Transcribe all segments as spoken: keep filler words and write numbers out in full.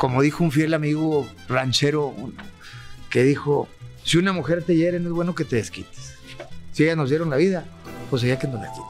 Como dijo un fiel amigo ranchero que dijo, si una mujer te hiere no es bueno que te desquites. Si ellas nos dieron la vida, pues ella que nos la quite.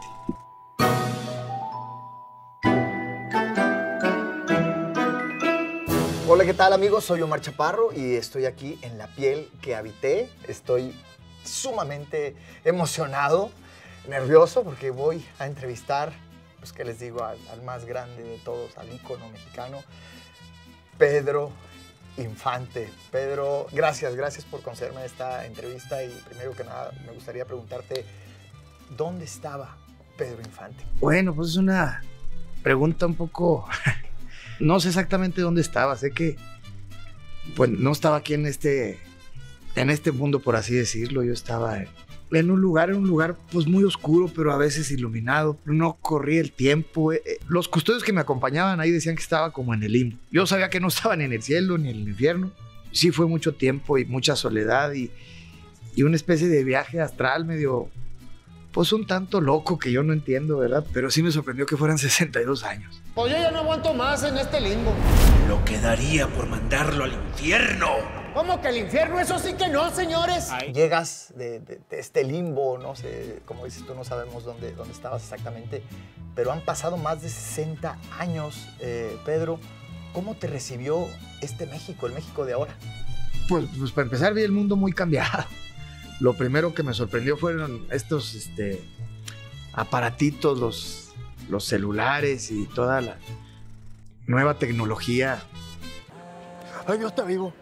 Hola, ¿qué tal amigos? Soy Omar Chaparro y estoy aquí en La Piel que Habité. Estoy sumamente emocionado, nervioso, porque voy a entrevistar, pues qué les digo, al, al más grande de todos, al ícono mexicano, Pedro Infante. Pedro, gracias, gracias por concederme esta entrevista y primero que nada me gustaría preguntarte, ¿dónde estaba Pedro Infante? Bueno, pues es una pregunta un poco... No sé exactamente dónde estaba, sé que pues no estaba aquí en este, en este mundo, por así decirlo. Yo estaba en, en un lugar, en un lugar pues muy oscuro, pero a veces iluminado. No corría el tiempo. Eh, los custodios que me acompañaban ahí decían que estaba como en el limbo. Yo sabía que no estaba ni en el cielo ni en el infierno. Sí fue mucho tiempo y mucha soledad y, y una especie de viaje astral medio, pues un tanto loco que yo no entiendo, ¿verdad? Pero sí me sorprendió que fueran sesenta y dos años. Pues yo ya no aguanto más en este limbo. Lo que daría por mandarlo al infierno. ¿Cómo que el infierno? Eso sí que no, señores. Ay. Llegas de, de, de este limbo, no sé, como dices tú, no sabemos dónde, dónde estabas exactamente, pero han pasado más de sesenta años, eh, Pedro. ¿Cómo te recibió este México, el México de ahora? Pues, pues para empezar vi el mundo muy cambiado. Lo primero que me sorprendió fueron estos este, aparatitos, los... los celulares y toda la nueva tecnología. ¡Ay, Dios está vivo!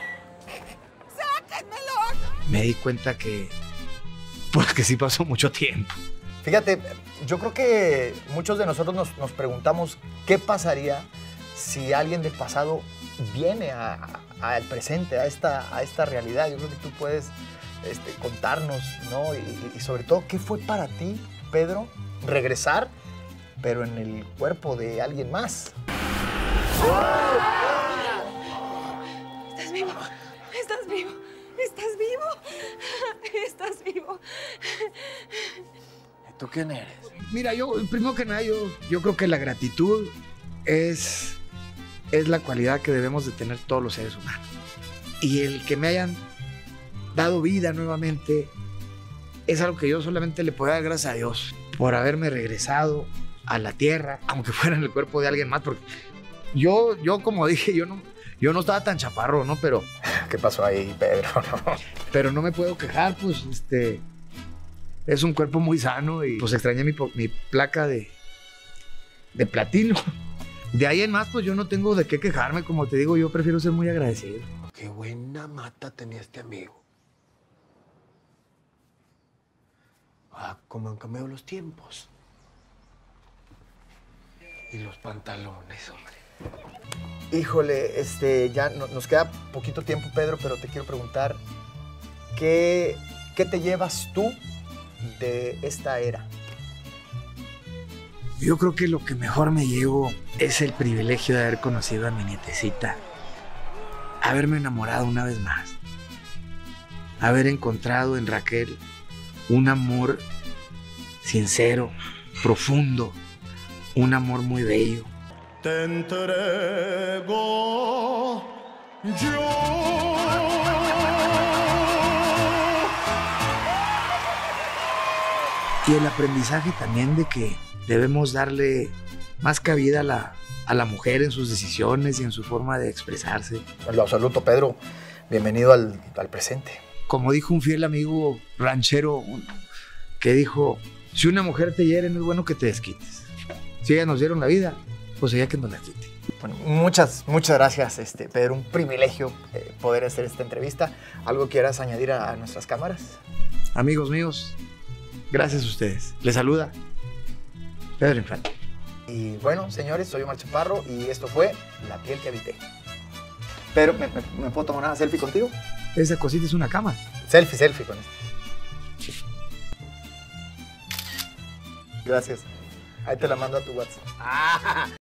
¡Sáquenmelo! Me di cuenta que, pues que sí pasó mucho tiempo. Fíjate, yo creo que muchos de nosotros nos, nos preguntamos qué pasaría si alguien del pasado viene al presente, a esta, a esta realidad. Yo creo que tú puedes este, contarnos, ¿no? Y, y sobre todo, ¿qué fue para ti, Pedro, regresar, pero en el cuerpo de alguien más? Estás vivo, estás vivo, estás vivo, estás vivo. ¿Y tú quién eres? Mira, yo, primero que nada, yo, yo creo que la gratitud es, es la cualidad que debemos de tener todos los seres humanos. Y el que me hayan dado vida nuevamente es algo que yo solamente le puedo dar gracias a Dios por haberme regresado a la tierra, aunque fuera en el cuerpo de alguien más, porque yo, yo como dije, yo no, yo no estaba tan chaparro, ¿no? Pero... ¿Qué pasó ahí, Pedro? Pero no me puedo quejar, pues, este... Es un cuerpo muy sano y pues extrañé mi, mi placa de, de platino. De ahí en más, pues yo no tengo de qué quejarme, como te digo, yo prefiero ser muy agradecido. Qué buena mata tenía este amigo. Ah, cómo han cambiado los tiempos. Y los pantalones, hombre. Híjole, este, ya no, nos queda poquito tiempo, Pedro, pero te quiero preguntar, ¿qué, qué te llevas tú de esta era? Yo creo que lo que mejor me llevo es el privilegio de haber conocido a mi nietecita, haberme enamorado una vez más, haber encontrado en Raquel un amor sincero, profundo, un amor muy bello. Te entrego yo. Y el aprendizaje también de que debemos darle más cabida a la, a la mujer en sus decisiones y en su forma de expresarse. En lo absoluto, Pedro. Bienvenido al, al presente. Como dijo un fiel amigo ranchero que dijo, si una mujer te hiere no es bueno que te desquites. Si ellas nos dieron la vida, pues ella que nos la quite. Bueno, muchas, muchas gracias, este, Pedro. Un privilegio eh, poder hacer esta entrevista. ¿Algo quieras añadir a, a nuestras cámaras? Amigos míos, gracias a ustedes. Les saluda Pedro Infante. Y bueno, señores, soy Omar Chaparro y esto fue La Piel que Habité. Pedro, ¿me, me, ¿me puedo tomar una selfie contigo? Esa cosita es una cama. Selfie, selfie con esto. Gracias. Ahí te la mando a tu WhatsApp.